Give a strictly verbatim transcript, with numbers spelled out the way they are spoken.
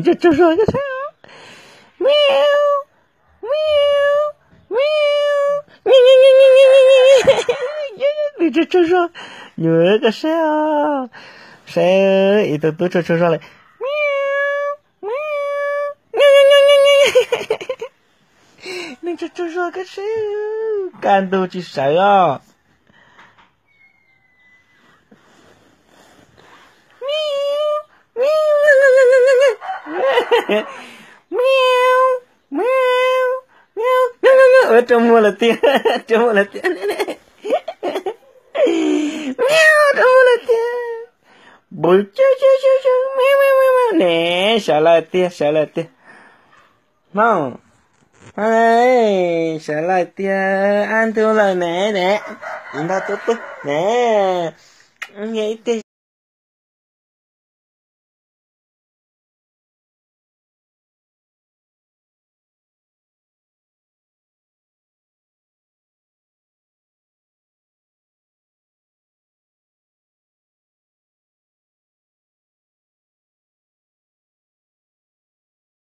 你这这说个啥？喵喵喵喵喵喵喵喵！你这这说有个谁啊？谁一都都这这说嘞？喵喵喵喵喵喵喵！你这这说个谁？感动起谁啊？喵喵喵喵喵！我真摸了天，真摸了天，喵，真摸了天，不啾啾啾啾，喵喵喵喵，呢，小老爹，小老爹，梦，哎，小老爹，安多了奶奶，你那多多，奶，你一点。